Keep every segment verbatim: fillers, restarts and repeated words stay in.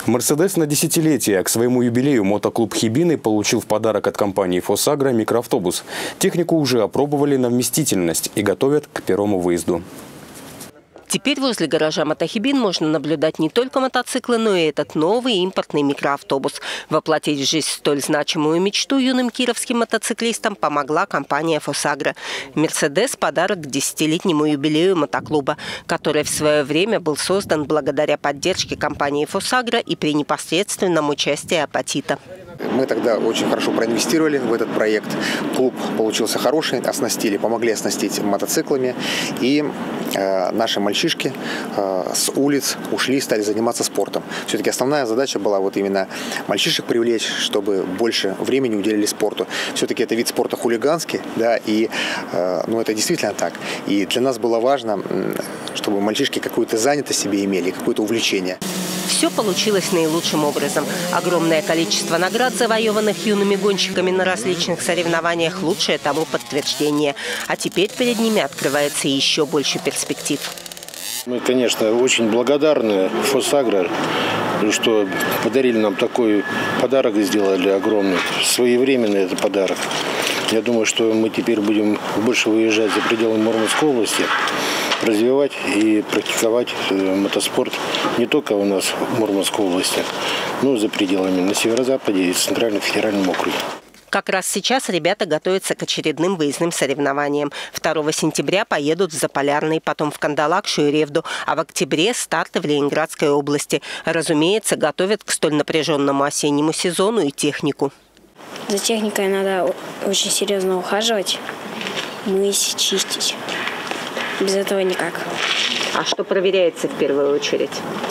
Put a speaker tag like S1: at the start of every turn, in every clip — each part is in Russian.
S1: Мерседес на десятилетие. К своему юбилею мотоклуб «Хибины» получил в подарок от компании «Фосагро» микроавтобус. Технику уже опробовали на вместительность и готовят к первому выезду.
S2: Теперь возле гаража «Мотохибин» можно наблюдать не только мотоциклы, но и этот новый импортный микроавтобус. Воплотить в жизнь столь значимую мечту юным кировским мотоциклистам помогла компания «Фосагро». «Мерседес» – подарок к десятилетнему юбилею мотоклуба, который в свое время был создан благодаря поддержке компании «Фосагро» и при непосредственном участии «Апатита».
S3: Мы тогда очень хорошо проинвестировали в этот проект. Клуб получился хороший, оснастили, помогли оснастить мотоциклами. И э, наши мальчишки э, с улиц ушли, стали заниматься спортом. Все-таки основная задача была вот именно мальчишек привлечь, чтобы больше времени уделили спорту. Все-таки это вид спорта хулиганский, да, и э, ну, это действительно так. И для нас было важно, чтобы мальчишки какую-то занятость себе имели, какое-то увлечение.
S2: Все получилось наилучшим образом. Огромное количество наград, завоеванных юными гонщиками на различных соревнованиях, лучшее тому подтверждение. А теперь перед ними открывается еще больше перспектив.
S4: Мы, конечно, очень благодарны «Фосагро», что подарили нам такой подарок, сделали огромный. Своевременный это подарок. Я думаю, что мы теперь будем больше выезжать за пределы Мурманской области, развивать и практиковать мотоспорт не только у нас в Мурманской области, но и за пределами, на северо-западе и в Центральном федеральном округе.
S2: Как раз сейчас ребята готовятся к очередным выездным соревнованиям. второго сентября поедут в Заполярный, потом в Кандалакшу и Ревду, а в октябре старты в Ленинградской области. Разумеется, готовят к столь напряженному осеннему сезону и технику.
S5: За техникой надо очень серьезно ухаживать, мыть, чистить. Без этого никак.
S2: А что проверяется в первую очередь?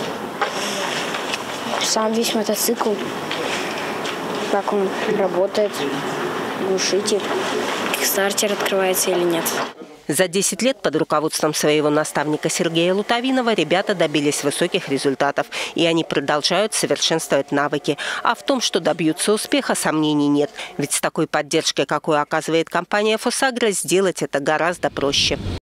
S5: Сам весь мотоцикл, как он работает, глушитель, кикстартер открывается или нет.
S2: За десять лет под руководством своего наставника Сергея Лутовинова ребята добились высоких результатов. И они продолжают совершенствовать навыки. А в том, что добьются успеха, сомнений нет. Ведь с такой поддержкой, какую оказывает компания «Фосагро», сделать это гораздо проще.